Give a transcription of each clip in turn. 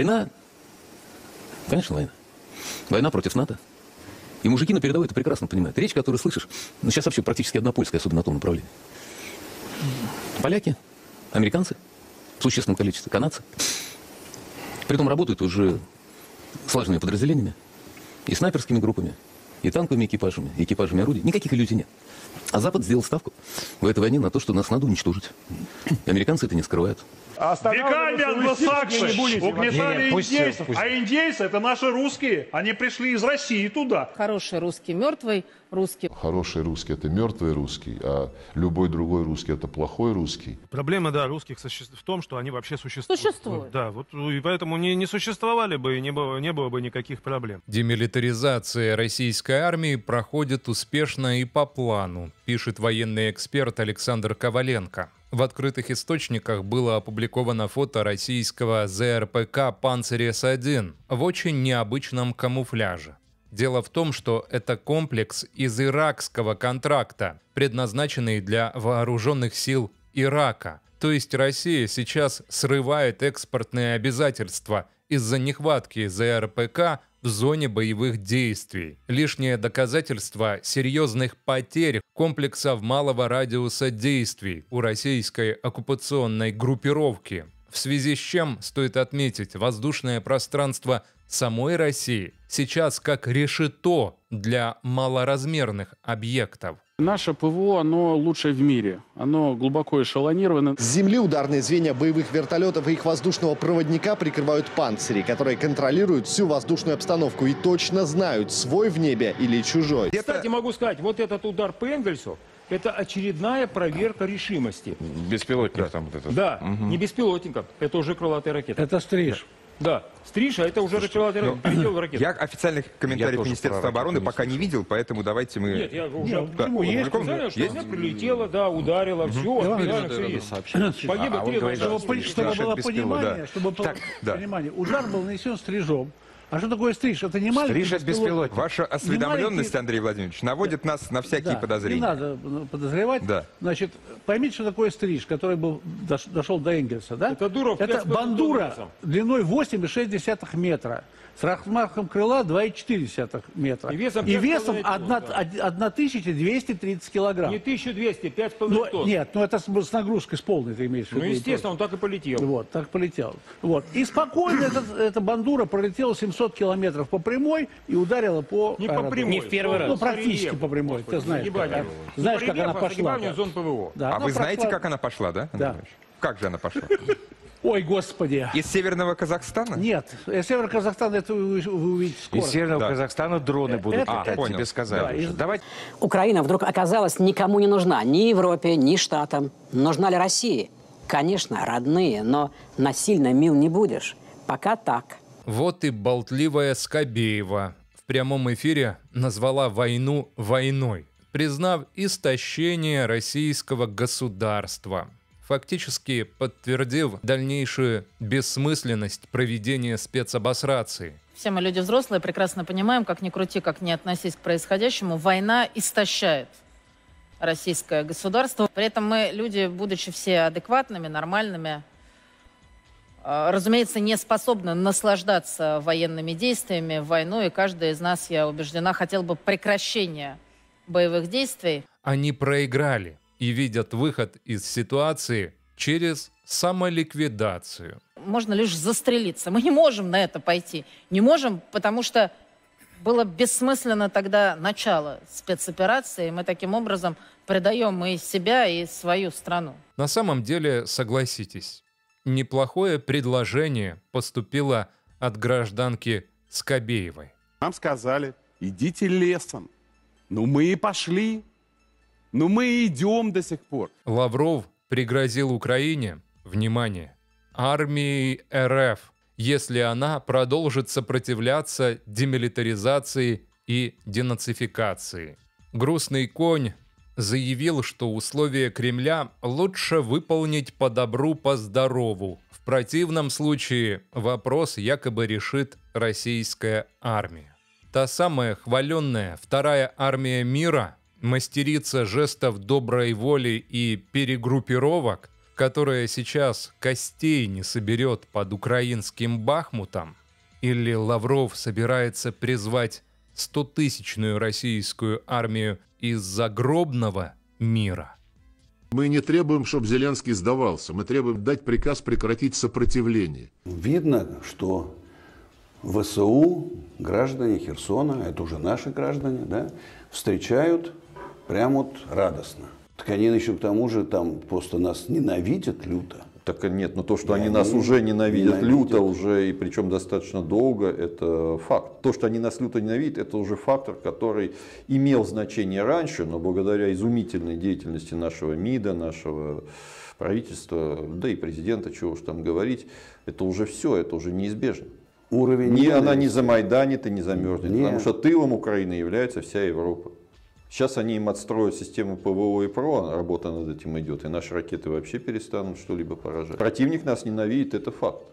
Война, конечно, война. Война против НАТО. И мужики на передовой это прекрасно понимают. Речь, которую слышишь, сейчас вообще практически однопольская, особенно на том направлении. Поляки, американцы, в существенном количестве, канадцы. Притом работают уже слаженными подразделениями, и снайперскими группами, и танковыми экипажами, и экипажами орудий. Никаких иллюзий нет. А Запад сделал ставку в этой войне на то, что нас надо уничтожить. И американцы это не скрывают. Веками англосаксы угнетали индейцев, а индейцы это наши русские. Они пришли из России туда. Хороший русский, мертвый русский. Хороший русский – это мертвый русский, а любой другой русский – это плохой русский. Проблема, да, русских в том, что они вообще существуют. Существуют. Да, вот и поэтому не существовали бы, и не было бы никаких проблем. Демилитаризация российской армии проходит успешно и по плану, пишет военный эксперт Александр Коваленко. В открытых источниках было опубликовано фото российского ЗРПК «Панцирь-С-1» в очень необычном камуфляже. Дело в том, что это комплекс из иракского контракта, предназначенный для вооруженных сил Ирака. То есть Россия сейчас срывает экспортные обязательства из-за нехватки ЗРПК в зоне боевых действий. Лишнее доказательство серьезных потерь комплексов малого радиуса действий у российской оккупационной группировки. В связи с чем, стоит отметить, воздушное пространство самой России сейчас как решето для малоразмерных объектов. Наше ПВО, оно лучшее в мире. Оно глубоко эшелонировано. С земли ударные звенья боевых вертолетов и их воздушного проводника прикрывают панцири, которые контролируют всю воздушную обстановку и точно знают, свой в небе или чужой. Кстати, могу сказать, вот этот удар по Энгельсу, это очередная проверка решимости. Беспилотник там вот этот. Да, не беспилотников, это уже крылатые ракеты. Это стриж. Да, стриж, а это уже крылатые ракеты. Я официальных комментариев Министерства обороны пока не видел, поэтому давайте мы... Нет, я уже что прилетело, да, ударило, все есть. Погибло 3 Чтобы было понимание, удар был нанесен стрижом. А что такое стриж? Это не маленький беспилотник. Ваша осведомленность, Андрей Владимирович, наводит нас на всякие подозрения. Не надо подозревать. Да. Значит, поймите, что такое стриж, который дошел до Энгельса. Да? Это бандура длиной 8,6 метра. С размахом крыла 2,4 метра. И весом 1230 килограмм. Не 1200, 5,5 тонн. Нет, ну это с нагрузкой с полной, ты имеешь в виду. Ну, естественно, он так и полетел. Вот, так полетел. Вот. И спокойно эта бандура пролетела 700 километров по прямой и ударила по Не по прямой. Не в первый раз. Ну, практически по прямой. Ты знаешь, знаешь, как она пошла. А вы знаете, как она пошла, да? Да. Как же она пошла? Ой, господи. Из Северного Казахстана? Нет, из Северного Казахстана это вы увидите скоро. Из Северного Казахстана дроны будут летать, понял. тебе сказали. Да, Давайте. Украина вдруг оказалась никому не нужна, ни Европе, ни Штатам. Нужна ли России? Конечно, родные, но насильно мил не будешь. Пока так. Вот и болтливая Скобеева в прямом эфире назвала войну войной, признав истощение российского государства, фактически подтвердив дальнейшую бессмысленность проведения спецобосрации. Все мы люди взрослые, прекрасно понимаем, как ни крути, как ни относись к происходящему, война истощает российское государство. При этом мы, люди, будучи все адекватными, нормальными, разумеется, не способны наслаждаться военными действиями, войной, и каждый из нас, я убеждена, хотел бы прекращения боевых действий. Они проиграли и видят выход из ситуации через самоликвидацию. Можно лишь застрелиться. Мы не можем на это пойти. Не можем, потому что было бессмысленно тогда начало спецоперации. Мы таким образом предаем и себя, и свою страну. На самом деле, согласитесь, неплохое предложение поступило от гражданки Скобеевой. Нам сказали, идите лесом. Ну мы и пошли. Ну мы и идем до сих пор. Лавров пригрозил Украине, внимание, армией РФ, если она продолжит сопротивляться демилитаризации и денацификации. Грустный конь заявил, что условия Кремля лучше выполнить по добру, по здорову. В противном случае вопрос якобы решит российская армия. Та самая хваленная Вторая армия мира, мастерица жестов доброй воли и перегруппировок, которая сейчас костей не соберет под украинским Бахмутом? Или Лавров собирается призвать 100-тысячную российскую армию из загробного мира? Мы не требуем, чтобы Зеленский сдавался. Мы требуем дать приказ прекратить сопротивление. Видно, что ВСУ, граждане Херсона, это уже наши граждане, да, встречают прям вот радостно. Так они еще к тому же там просто нас ненавидят люто. Так нет, но то, что они нас уже ненавидят люто, уже, и причем достаточно долго, это факт. То, что они нас люто ненавидят, это уже фактор, который имел значение раньше, но благодаря изумительной деятельности нашего МИДа, нашего правительства, да и президента, чего уж там говорить, это уже все, это уже неизбежно. Уровень она не замайданит и не замерзнет, потому что тылом Украины является вся Европа. Сейчас они им отстроят систему ПВО и ПРО, работа над этим идет, и наши ракеты вообще перестанут что-либо поражать. Противник нас ненавидит, это факт.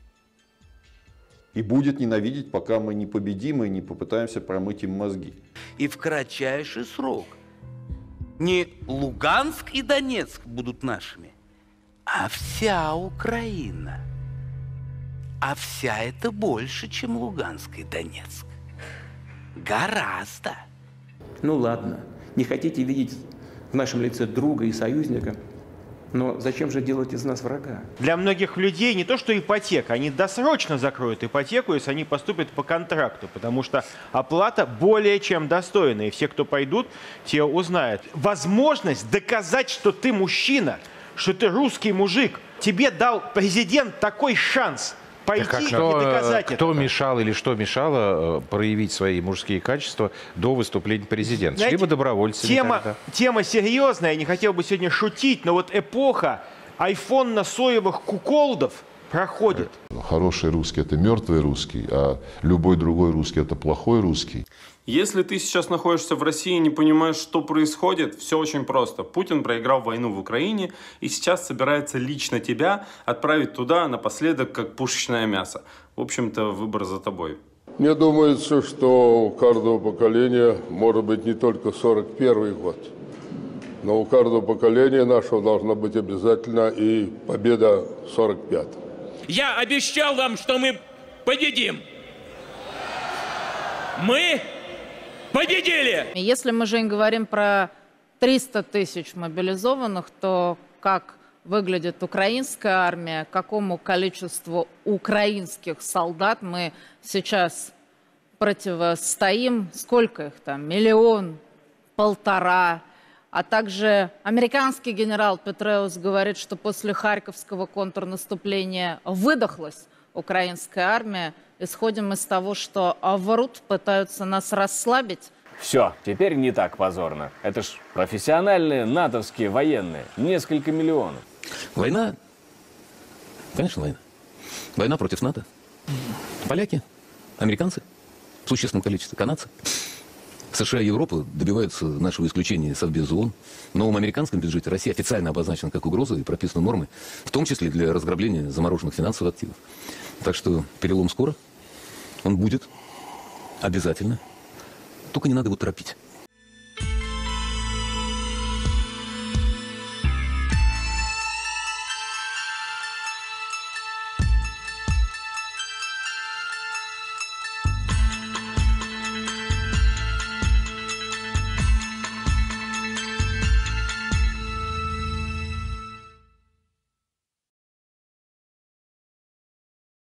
И будет ненавидеть, пока мы не победим и не попытаемся промыть им мозги. И в кратчайший срок не Луганск и Донецк будут нашими, а вся Украина. А вся это больше, чем Луганск и Донецк. Гораздо. Ну ладно, не хотите видеть в нашем лице друга и союзника, но зачем же делать из нас врага? Для многих людей не то что ипотека, они досрочно закроют ипотеку, если они поступят по контракту, потому что оплата более чем достойная, и все, кто пойдут, те узнают. Возможность доказать, что ты мужчина, что ты русский мужик, тебе дал президент такой шанс пойти и доказать это. Кто мешал или что мешало проявить свои мужские качества до выступления президента? Знаете, либо добровольцы. Тема серьезная, я не хотел бы сегодня шутить, но вот эпоха айфонно-соевых куколдов проходит. Хороший русский – это мертвый русский, а любой другой русский – это плохой русский. Если ты сейчас находишься в России и не понимаешь, что происходит, все очень просто. Путин проиграл войну в Украине и сейчас собирается лично тебя отправить туда напоследок, как пушечное мясо. В общем-то, выбор за тобой. Мне думается, что у каждого поколения может быть не только 41 год, но у каждого поколения нашего должна быть обязательно и победа 45-го. Я обещал вам, что мы победим. Мы победили! Если мы, Жень, говорим про 300 тысяч мобилизованных, то как выглядит украинская армия, какому количеству украинских солдат мы сейчас противостоим, сколько их там, 1 миллион, 1,5. А также американский генерал Петреус говорит, что после Харьковского контрнаступления выдохлась украинская армия. Исходим из того, что врут, пытаются нас расслабить. Все, теперь не так позорно. Это ж профессиональные натовские военные. Несколько миллионов. Война? Конечно, война. Война против НАТО. Поляки, американцы, в существенном количестве канадцы. США и Европа добиваются нашего исключения из Совбеза ООН. В новом американском бюджете Россия официально обозначена как угроза и прописаны нормы, в том числе для разграбления замороженных финансовых активов. Так что перелом скоро. Он будет обязательно. Только не надо его торопить.